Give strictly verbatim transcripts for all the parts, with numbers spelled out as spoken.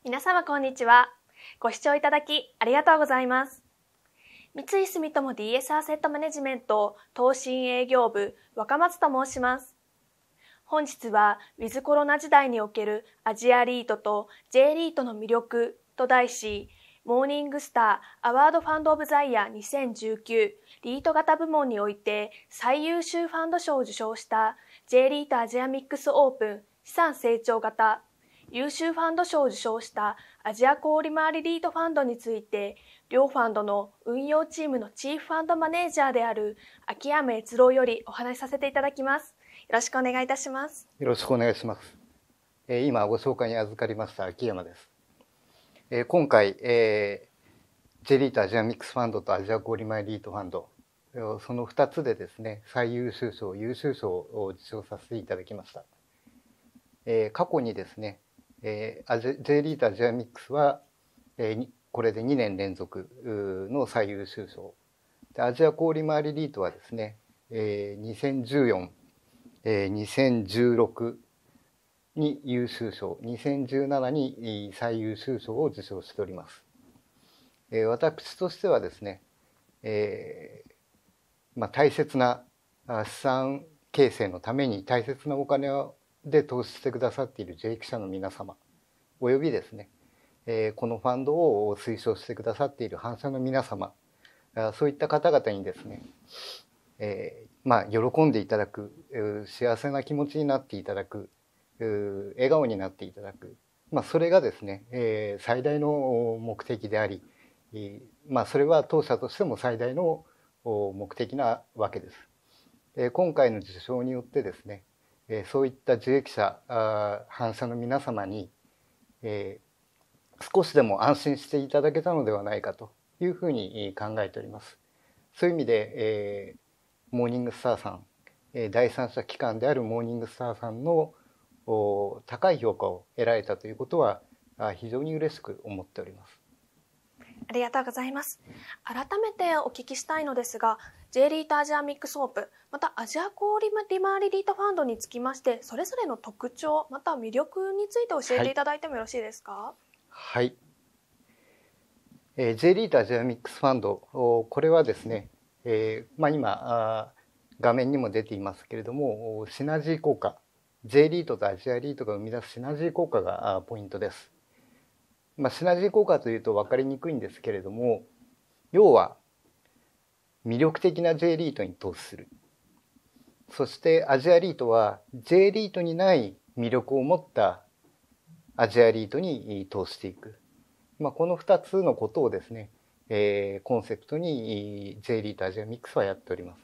皆様こんにちは。ご視聴いただきありがとうございます。三井住友 ディーエス アセットマネジメント投信営業部若松と申します。本日はウィズコロナ時代におけるアジアリートと J リートの魅力と題し、モーニングスターアワードファンドオブザイヤーにせんじゅうきゅうリート型部門において最優秀ファンド賞を受賞した J リートアジアミックスオープン資産成長型、優秀ファンド賞を受賞したアジア小売回りリートファンドについて、両ファンドの運用チームのチーフファンドマネージャーである秋山悦郎よりお話しさせていただきます。よろしくお願いいたします。 よろしくお願いします。えー、今ご紹介に預かりました秋山です。えー、今回、えー、J リートアジアミックスファンドとアジア小売回りリートファンド、そのふたつでですね、最優秀賞、優秀賞を受賞させていただきました。えー、過去にですね、えー、J リートアジアミックスは、えー、これでにねん連続の最優秀賞。でアジア小売回りリートはですね、えー、にせんじゅうよん、えー、にせんじゅうろくに優秀賞、にせんじゅうななに最優秀賞を受賞しております。えー、私としてはですね、えーまあ、大切な資産形成のために大切なお金で投資してくださっている J 記者の皆様、およびですね、えー、このファンドを推奨してくださっている反社の皆様、そういった方々にですね、えー、まあ喜んでいただく、幸せな気持ちになっていただく、笑顔になっていただく、まあ、それがですね、えー、最大の目的であり、まあ、それは当社としても最大の目的なわけです。えー、今回の受賞によってですね、えー、そういった受益者、反社の皆様に、えー、少しでも安心していただけたのではないかというふうに考えております。そういう意味で、えー、モーニングスターさん、第三者機関であるモーニングスターさんの高い評価を得られたということは非常に嬉しく思っております。 ありがとうございます。改めてお聞きしたいのですが、J リートアジアミックスオープン、またアジア小売回りリートファンドにつきまして、それぞれの特徴、また魅力について教えていただいてもよろしいですか？ はい。えー、J リートアジアミックスファンド、これはですね、えーまあ、今画面にも出ていますけれども、シナジー効果、J リートとアジアリートが生み出すシナジー効果がポイントです。まあ、シナジー効果というと分かりにくいんですけれども、要は魅力的な J リートに投資する。そしてアジアリートは J リートにない魅力を持ったアジアリートに投資していく。まあ、このふたつのことをですね、えー、コンセプトに J リートアジアミックスはやっております。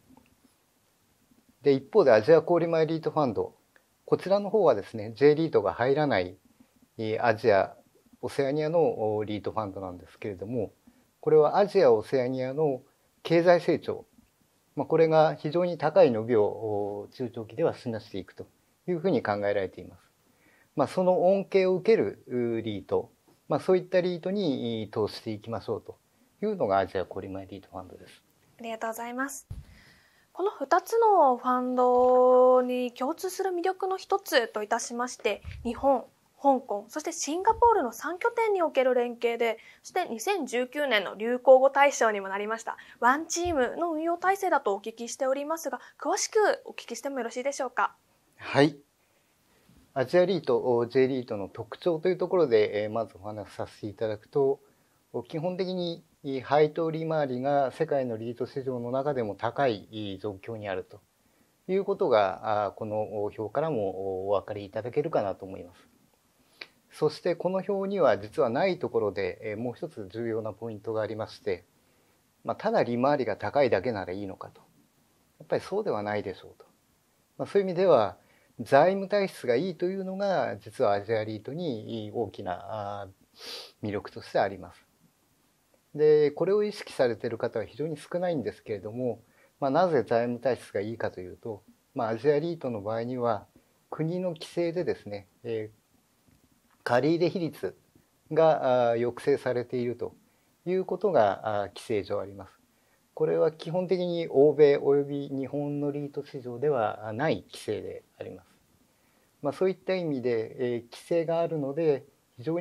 で、一方でアジア小売回りリートファンド、こちらの方はですね、J リートが入らないアジア、オセアニアのリートファンドなんですけれども、これはアジア、オセアニアの経済成長、まあ、これが非常に高い伸びを中長期では示していくというふうに考えられています。まあ、その恩恵を受けるリート、まあ、そういったリートに投資していきましょうというのがアジア小売回りリートファンドです。 ありがとうございます。このふたつのファンドに共通する魅力の一つといたしまして、日本、香港、そしてシンガポールのさん拠点における連携で、そしてにせんじゅうきゅうねんの流行語大賞にもなりましたワンチームの運用体制だとお聞きしておりますが、詳しくお聞きしてもよろしいでしょうか？ はい。アジアリート、J リートの特徴というところでまずお話しさせていただくと、基本的に配当利回りが世界のリート市場の中でも高い状況にあるということがこの表からもお分かりいただけるかなと思います。そしてこの表には実はないところでもう一つ重要なポイントがありまして、まあ、ただ利回りが高いだけならいいのかと、やっぱりそうではないでしょうと、まあ、そういう意味では財務体質がいいというのが実はアジアリートに大きな魅力としてあります。で、これを意識されている方は非常に少ないんですけれども、まあ、なぜ財務体質がいいかというと、まあ、アジアリートの場合には国の規制でですね、えー、借入比率が抑制されているということが規制上あります。これは基本的に欧米および日本のリート市場ではない規制であります。まあ、そういった意味で、えー、規制があるので非常に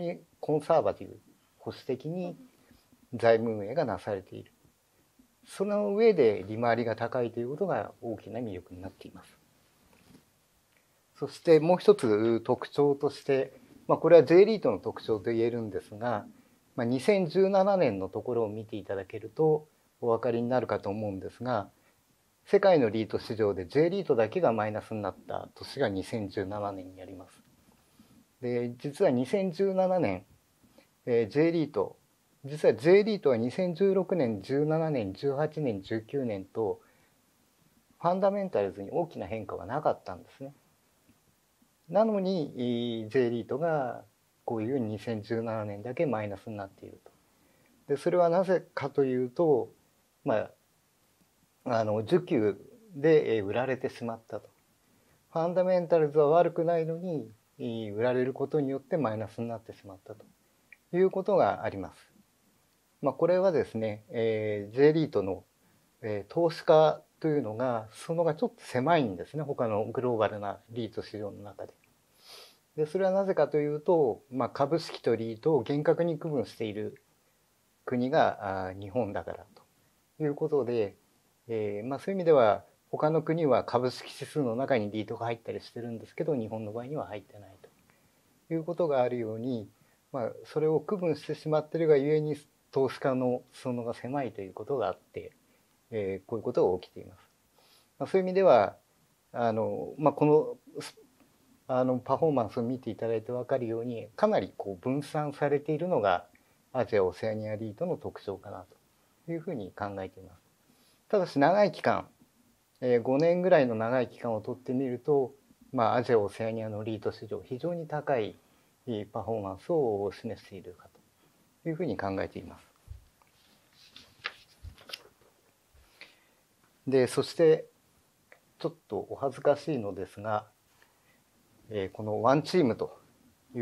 コンサーバティブ、保守的に財務運営がなされている。その上で利回りが高いということが大きな魅力になっています。そしてもう一つ特徴として、まあ、これは J リートの特徴と言えるんですが、まあ、にせんじゅうななねんのところを見ていただけるとお分かりになるかと思うんですが、世界のリート市場で J リートだけがマイナスになった年がにせんじゅうななねんにあります。で、実はにせんじゅうななねん、えー、J リート、実は J リートはにせんじゅうろくねん、じゅうななねん、じゅうはちねん、じゅうきゅうねんとファンダメンタルズに大きな変化はなかったんですね。なのに J リートがこういうにせんじゅうななねんだけマイナスになっていると。でそれはなぜかというと、まあ、あの需給で売られてしまったと。ファンダメンタルズは悪くないのに売られることによってマイナスになってしまったということがあります。まあ、これはですね、えー、J リートの、えー、投資家というのがそのがちょっと狭いんですね、他のグローバルなリート市場の中で。でそれはなぜかというと、まあ、株式とリートを厳格に区分している国があ日本だからということで、えーまあ、そういう意味では他の国は株式指数の中にリートが入ったりしてるんですけど、日本の場合には入ってないということがあるように、まあ、それを区分してしまっているがゆえに投資家の裾野が狭いということがあって、えー、こういうことが起きています。まあ、そういう意味ではあの、まあ、このあのパフォーマンスを見ていただいて分かるように、かなりこう分散されているのがアジア・オセアニアリートの特徴かなというふうに考えています。ただし長い期間、ごねんぐらいの長い期間をとってみると、まあ、アジア・オセアニアのリート市場非常に高いパフォーマンスを示しているかというふうに考えています。でそしてちょっとお恥ずかしいのですが、このワンチームという、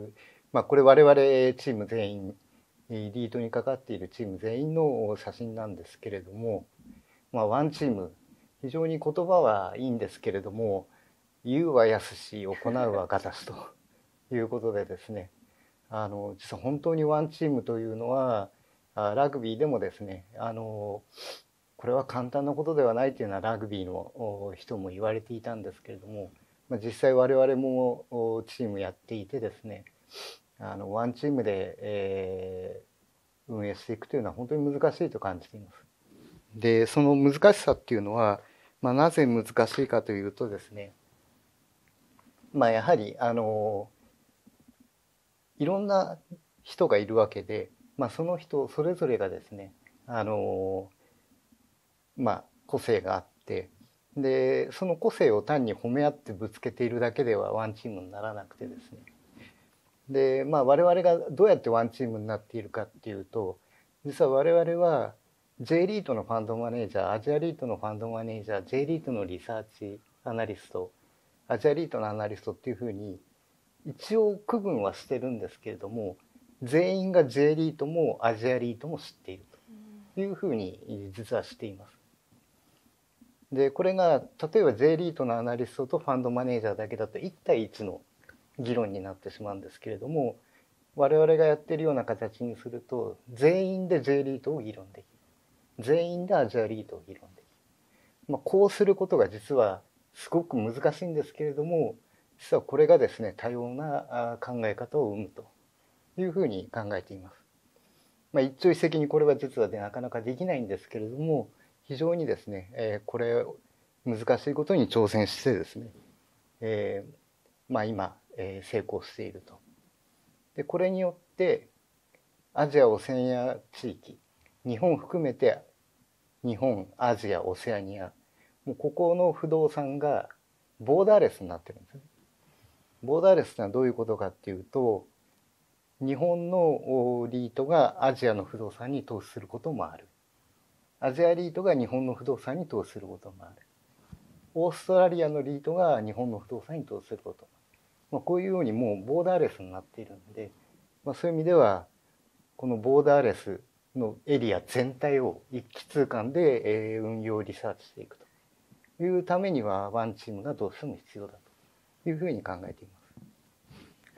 まあ、これ我々チーム全員リートにかかっているチーム全員の写真なんですけれども、まあ、ワンチーム非常に言葉はいいんですけれども、言うは易し行うは難しということでですね、あの実は本当にワンチームというのはラグビーでもですね、あのこれは簡単なことではないというのはラグビーの人も言われていたんですけれども、実際我々もチームやっていてですね、あのワンチームで、えー、運営していくというのは本当に難しいと感じています。でその難しさっていうのは、まあ、なぜ難しいかというとですね、まあ、やはりあのいろんな人がいるわけで、まあ、その人それぞれがですね、あのまあ個性があって、でその個性を単に褒め合ってぶつけているだけではワンチームにならなくてですね、でまあ我々がどうやってワンチームになっているかっていうと、実は我々は J リートのファンドマネージャー、アジアリートのファンドマネージャー、J リートのリサーチアナリスト、アジアリートのアナリストっていうふうに一応区分はしてるんですけれども、全員が J リートもアジアリートも知っているというふうに実はしています。でこれが例えば J リートのアナリストとファンドマネージャーだけだといち対いちの議論になってしまうんですけれども、我々がやっているような形にすると全員で J リートを議論できる、全員でアジアリートを議論できる、まあ、こうすることが実はすごく難しいんですけれども、実はこれがですね多様な考え方を生むというふうに考えています。まあ、一朝一夕にこれは実は、ね、なかなかできないんですけれども、非常にですね、えー、これ難しいことに挑戦してですね、えーまあ、今、えー、成功していると。でこれによってアジア・オセアニア地域、日本含めて日本、アジア、オセアニア、もうここの不動産がボーダーレスになってるんですね。ボーダーレスというのはどういうことかっていうと、日本のリートがアジアの不動産に投資することもある。アジアリートが日本の不動産に投資することもある。オーストラリアのリートが日本の不動産に投資することもある。まあ、こういうようにもうボーダーレスになっているので、まあ、そういう意味ではこのボーダーレスのエリア全体を一気通貫で運用リサーチしていくというためにはワンチームがどうしても必要だというふうに考えています。 あ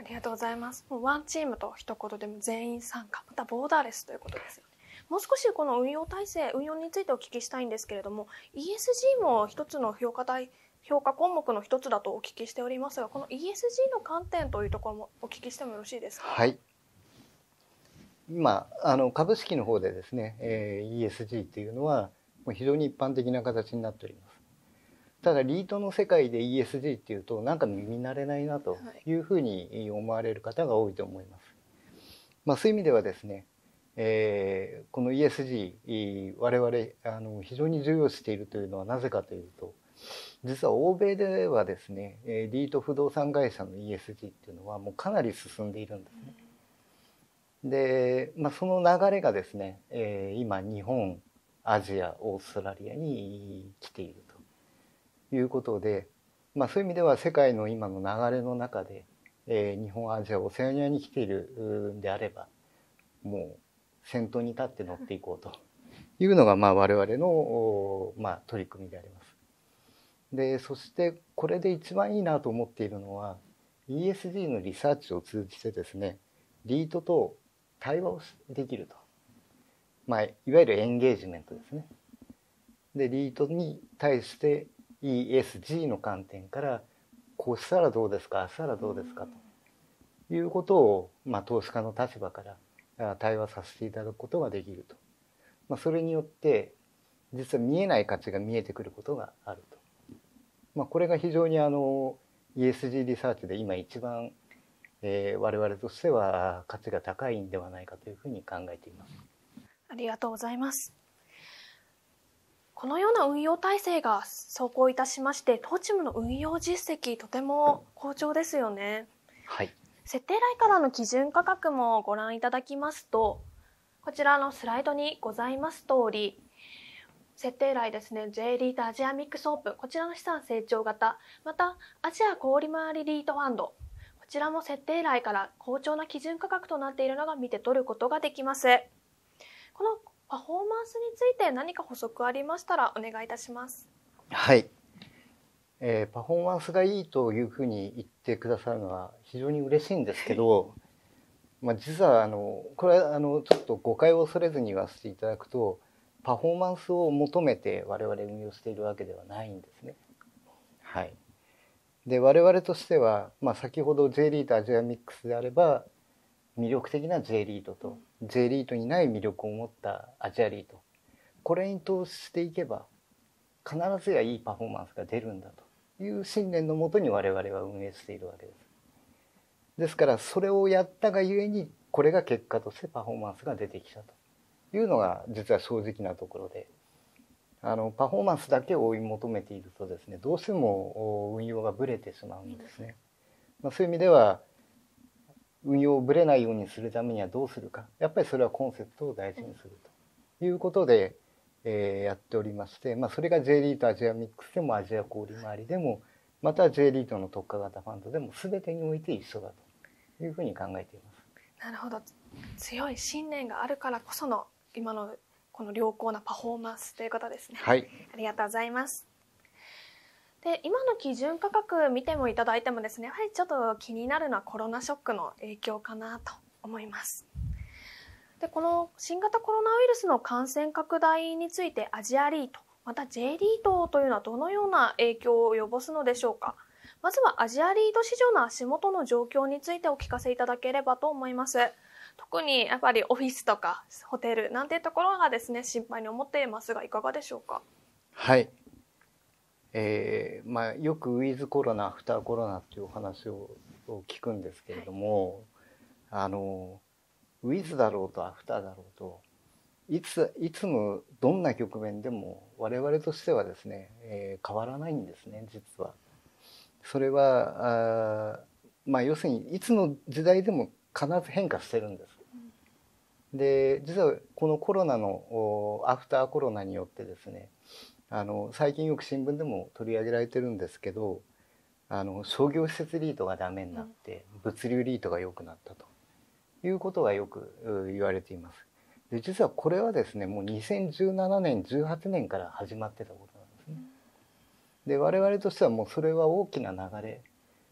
りがとうございます。もうワンチームと一言でも全員参加、またボーダーレスということですよね。もう少しこの運用体制、運用についてお聞きしたいんですけれども、 イーエスジー も一つの評価対評価項目の一つだとお聞きしておりますが、この イーエスジー の観点というところもお聞きしてもよろしいですか？ はい。今あの株式の方でですね、えー、イーエスジー というのはもう非常に一般的な形になっております。ただリートの世界で イーエスジー っていうとなんか耳慣れないなというふうに思われる方が多いと思います。まあ、そういう意味ではですね、えー、この イーエスジー 我々あの非常に重要視しているというのはなぜかというと、実は欧米ではですねリート不動産会社の イーエスジー っていうのはもうかなり進んでいるんですね。で、まあ、その流れがですね、えー、今日本、アジア、オーストラリアに来ているということで、まあ、そういう意味では世界の今の流れの中で、えー、日本、アジア、オセアニアに来ているんであればもう先頭に立って乗っていこうというのがまあ我々の、まあ、取り組みであります。でそしてこれで一番いいなと思っているのは イーエスジー のリサーチを通じてですね、リートと対話をできると、まあ、いわゆるエンゲージメントですね。でリートに対して イーエスジー の観点からこうしたらどうですか、ああしたらどうですかということを、まあ、投資家の立場から対話させていただくことができると、まあ、それによって実は見えない価値が見えてくることがあると、まあ、これが非常にあの イーエスジー リサーチで今一番えー、我々としては価値が高いんではないかというふうに考えています。 ありがとうございます。このような運用体制が走行いたしまして、当チームの運用実績とても好調ですよね。 はい。 設定来からの基準価格もご覧いただきますと、こちらのスライドにございます通り、設定来ですね、J リートアジアミックスオープン、こちらの資産成長型、またアジア小売回りリートファンド、こちらも設定来から好調な基準価格となっているのが見て取ることができます。このパフォーマンスについて何か補足ありましたらお願いいたします。 はい、えー、パフォーマンスがいいというふうに言ってくださるのは非常に嬉しいんですけどまあ実はあのこれはあのちょっと誤解を恐れずに言わせていただくと、パフォーマンスを求めて我々運用しているわけではないんですね。はい。で我々としては、まあ、先ほど J リートアジアミックスであれば魅力的な J リートと J リートにない魅力を持ったアジアリート、これに投資していけば必ずやいいパフォーマンスが出るんだという信念のもとに我々は運営しているわけです。ですからそれをやったがゆえにこれが結果としてパフォーマンスが出てきたというのが実は正直なところで、あのパフォーマンスだけを追い求めているとですね、どうしても運用がぶれてしまうんですね。まあ、そういう意味では運用をぶれないようにするためにはどうするか、やっぱりそれはコンセプトを大事にするということで、えー、やっておりまして、まあ、それが J リートアジアミックスでもアジア小売回りでもまた J リートの特化型ファンドでも全てにおいて一緒だというふうに考えています。 なるほど。強い信念があるからこその今のこの良好なパフォーマンスということですね。 はい。 ありがとうございます。で、今の基準価格見てもいただいてもですね、やはりちょっと気になるのはコロナショックの影響かなと思います。で、この新型コロナウイルスの感染拡大についてアジアリート、また J リートというのはどのような影響を及ぼすのでしょうか。まずはアジアリート市場の足元の状況についてお聞かせいただければと思います。特にやっぱりオフィスとかホテルなんていうところがですね、心配に思っていますがいかがでしょうか。 はい、えーまあ、よくウィズコロナアフターコロナっていうお話を聞くんですけれども、はい、あのウィズだろうとアフターだろうといついつもどんな局面でも我々としてはですね、えー、変わらないんですね。実はそれはあ、まあ、要するにいつの時代でも必ず変化してるんです。で実はこのコロナのアフターコロナによってですね、あの最近よく新聞でも取り上げられてるんですけど、あの商業施設リートがダメになって物流リートが良くなったということがよく言われています。で実はこれはですね、もうにせんじゅうななねんじゅうはちねんから始まってたことなんですね。で我々としてはもうそれは大きな流れ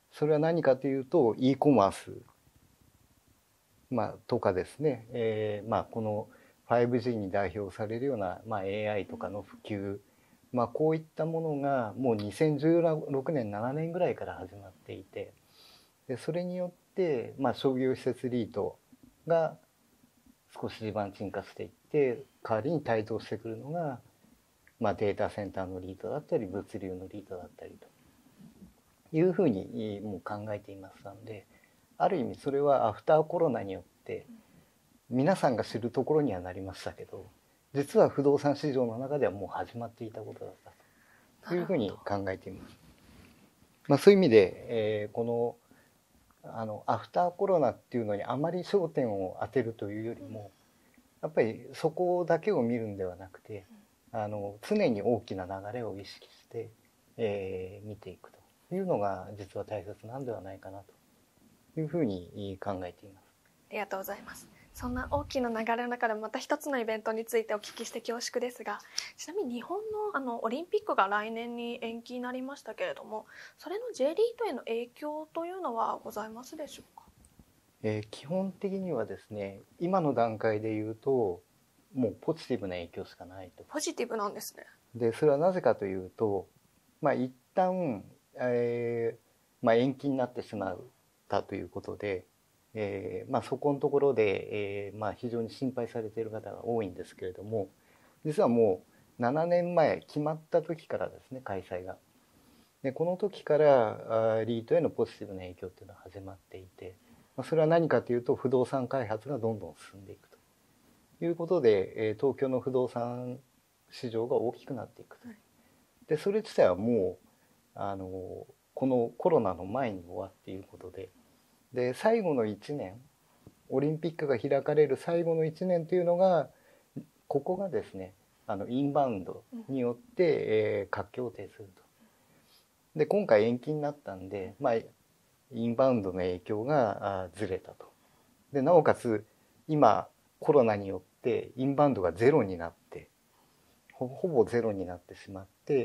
それは何かというと e コマース、まあ、とかですね、えーまあ、この ファイブジー に代表されるような、まあ、エーアイ とかの普及、まあ、こういったものがもうにせんじゅうろくねんななねんぐらいから始まっていて、でそれによって、まあ、商業施設リートが少し地盤沈下していって、代わりに台頭してくるのが、まあ、データセンターのリートだったり物流のリートだったりというふうにもう考えていましたので、ある意味それはアフターコロナによって皆さんが知るところにはなりましたけど、実は不動産市場の中ではもう始まっていたことだったというふうに考えています。まあ、そういう意味で、えー、このあのアフターコロナっていうのにあまり焦点を当てるというよりも、やっぱりそこだけを見るんではなくて、あの常に大きな流れを意識して、えー、見ていくというのが実は大切なんではないかなというふうに考えています。 ありがとうございます。そんな大きな流れの中でまた一つのイベントについてお聞きして恐縮ですが、ちなみに日本の、あのオリンピックが来年に延期になりましたけれども、それの J リートへの影響というのはございますでしょうか？ えー、基本的にはですね、今の段階で言うともうポジティブな影響しかないと。 ポジティブなんですね。 でそれはなぜかというと、まあ、一旦、えーまあ、延期になってしまったということで、えーまあ、そこのところで、えーまあ、非常に心配されている方が多いんですけれども、実はもうななねんまえ決まった時からですね、開催が。でこの時からあリートへのポジティブな影響というのは始まっていて、まあ、それは何かというと不動産開発がどんどん進んでいくということで、えー、東京の不動産市場が大きくなっていくと。でそれ自体はもうあのこのコロナの前に終わっていることで、で最後のいちねん、オリンピックが開かれる最後のいちねんというのが、ここがですね、あのインバウンドによって、えー、活況を呈すると。で今回延期になったんで、まあ、インバウンドの影響がずれたと。でなおかつ今コロナによってインバウンドがゼロになって、ほぼゼロになってしまって、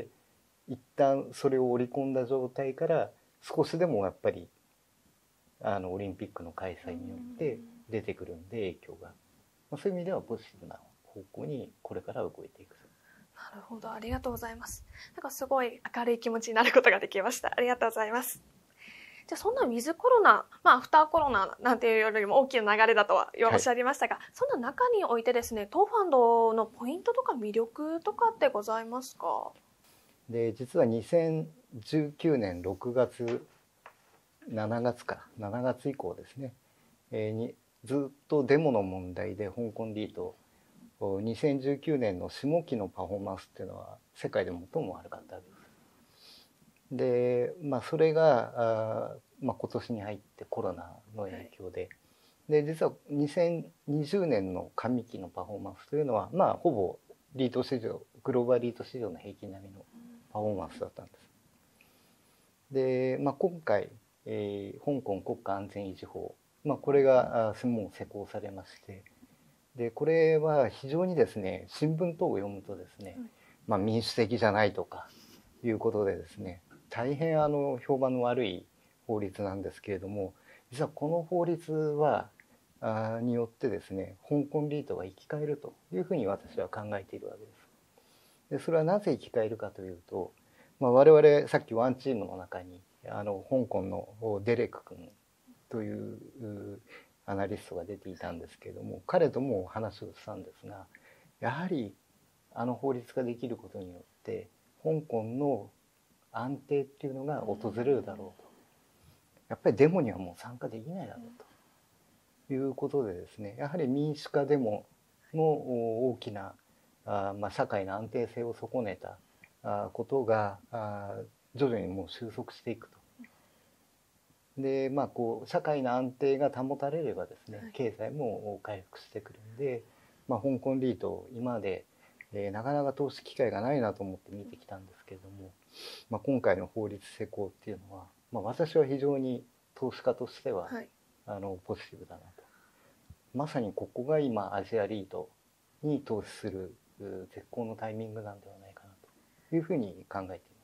一旦それを織り込んだ状態から少しでもやっぱりあのオリンピックの開催によって出てくるんで、影響が、まあ、そういう意味ではポジティブな方向にこれから動いていく。 なるほど、ありがとうございます。なんかすごい明るい気持ちになることができました。ありがとうございます。じゃあそんなウィズコロナ、まあアフターコロナなんていうよりも大きな流れだとはおっしゃいましたが、はい、そんな中においてですね、当ファンドのポイントとか魅力とかってございますか？ で実はにせんじゅうきゅうねんろくがつしちがつかしちがつ以降ですね、えー、にずっとデモの問題で香港リート、にせんじゅうきゅうねんの下期のパフォーマンスっていうのは世界で最も悪かったわけです。で、まあ、それがあ、まあ、今年に入ってコロナの影響で、はい、で実はにせんにじゅうねんの上期のパフォーマンスというのは、まあ、ほぼリート市場、グローバルリート市場の平均並みのパフォーマンスだったんです。で、まあ、今回、えー、香港国家安全維持法、まあ、これがあもう施行されまして、でこれは非常にですね、新聞等を読むとですね、まあ、民主的じゃないとかいうことでですね、大変あの評判の悪い法律なんですけれども、実はこの法律はあによってですね、香港リートが生き返るというふうに私は考えているわけです。でそれはなぜ生き返るかというと、まあ、我々さっきワンチームの中にあの香港のデレク君というアナリストが出ていたんですけれども、彼とも話をしたんですが、やはりあの法律ができることによって香港の安定っていうのが訪れるだろうと。やっぱりデモにはもう参加できないだろうということでですね、やはり民主化デモの大きなあ、まあ、社会の安定性を損ねたあことがあ徐々にもう収束していくと。でまあこう社会の安定が保たれればですね、経済も回復してくるんで、まあ、香港リート今まで、えー、なかなか投資機会がないなと思って見てきたんですけれども、まあ、今回の法律施行っていうのは、まあ、私は非常に投資家としては、はい、あのポジティブだなと。まさにここが今アジアリートに投資する絶好のタイミングなんではないかなというふうに考えています。 なる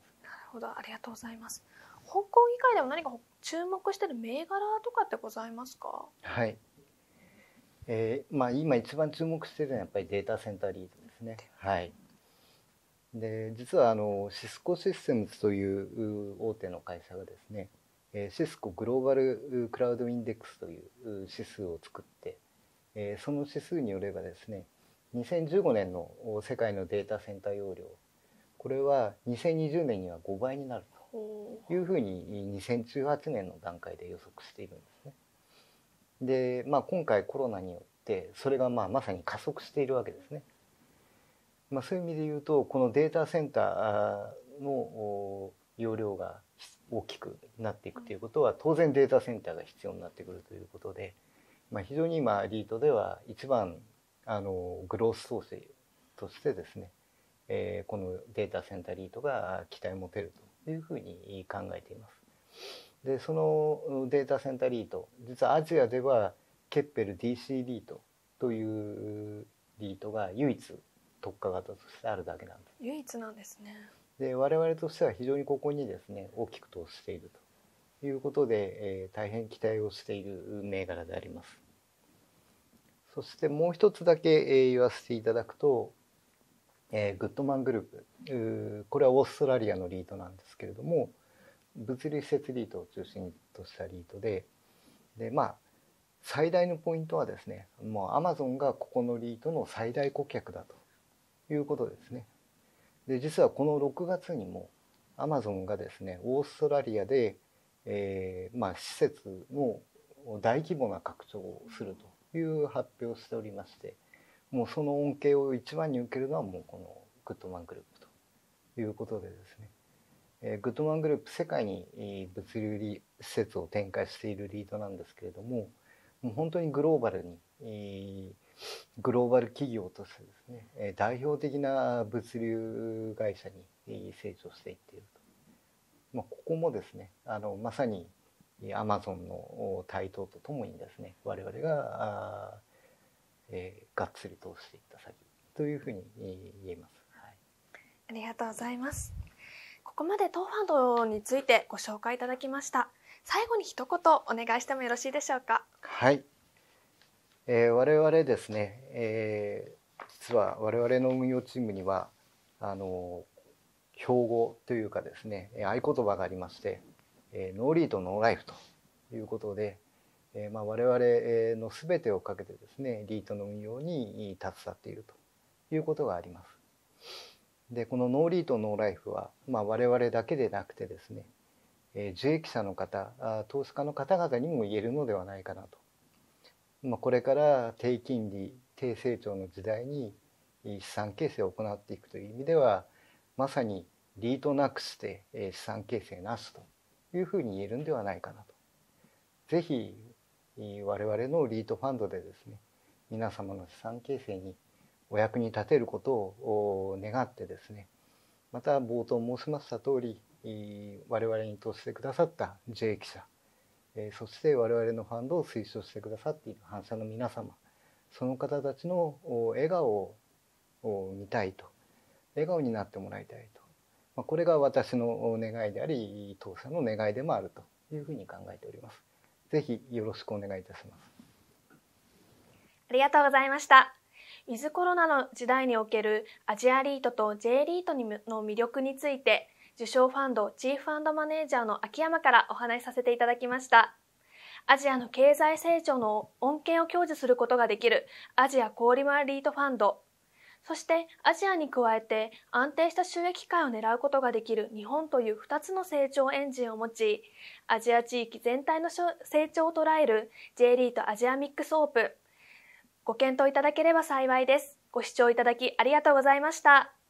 ほど、ありがとうございます。香港以外でも何か注目している銘柄とかってございますか？ はい。えーまあ、今一番注目しているのはやっぱりデータセンターリードですね。はい。で、実はあのシスコシステムズという大手の会社がですね、シスコグローバルクラウドインデックスという指数を作って、その指数によればですね、にせんじゅうごねんの世界のデータセンター容量、これはにせんにじゅうねんにはごばいになるというふうににせんじゅうはちねんの段階で予測しているんですね。で、まあ、今回コロナによってそれがまあまさに加速しているわけですね。まあ、そういう意味で言うと、このデータセンターの容量が大きくなっていくということは、当然データセンターが必要になってくるということで、まあ、非常に今リートでは一番あのグロース投資としてですね、えー、このデータセンターリートが期待を持てるというふうに考えています。で、そのデータセンターリート、実はアジアではケッペル ディーシー リートというリートが唯一特化型としてあるだけなんです。 唯一なんですね。 で、我々としては非常にここにですね、大きく投資しているということで、えー、大変期待をしている銘柄であります。そしてもう一つだけ、えー、言わせていただくと、えー、グッドマングループ、これはオーストラリアのリートなんですけれども、物流施設リートを中心としたリートで、で、まあ最大のポイントはですね、もうアマゾンがここのリートの最大顧客だということですね。で、実はこのろくがつにもアマゾンがですね、オーストラリアで、えー、まあ施設の大規模な拡張をするという発表をしておりまして、もうその恩恵を一番に受けるのはもうこのグッドマングループということでですね、えー、グッドマングループ、世界に物流施設を展開しているリードなんですけれども、もう本当にグローバルに、えー、グローバル企業としてですね、代表的な物流会社に成長していっていると。まあ、ここもですね、あのまさにアマゾンの台頭とともにですね、我々が、えー、がっつり投資していった先というふうに言えます。はい、 ありがとうございます。ここまで当ファンドについてご紹介いただきました。最後に一言お願いしてもよろしいでしょうか。 はい、えー、我々ですね、えー、実は我々の運用チームにはあの標語というかですね、合言葉がありまして、えー、ノーリートノーライフということで、えーまあ、我々の全てをかけてですね、リートの運用に携わっているということがあります。で、このノーリートノーライフは、まあ、我々だけでなくてですね、えー、受益者の方、投資家の方々にも言えるのではないかなと。まあ、これから低金利、低成長の時代に資産形成を行っていくという意味では、まさにリートなくして資産形成なしというふうに言えるんではないかなと。ぜひ我々のリートファンドでですね、皆様の資産形成にお役に立てることを願ってですね、また冒頭申しました通り、我々に投資してくださった受益者、そして我々のファンドを推奨してくださっている反社の皆様、その方たちの笑顔を見たいと、笑顔になってもらいたいと、これが私の願いであり、当社の願いでもあるというふうに考えております。ぜひよろしくお願いいたします。 ありがとうございました。ウィズコロナの時代におけるアジアリートと J リートの魅力について、受賞ファンドチーフファンドマネージャーの秋山からお話しさせていただきました。アジアの経済成長の恩恵を享受することができるアジア小売回リートファンド、そしてアジアに加えて安定した収益機会を狙うことができる日本というふたつの成長エンジンを持ち、アジア地域全体の成長を捉える J リートアジアミックスオープン、ご検討いただければ幸いです。ご視聴いただきありがとうございました。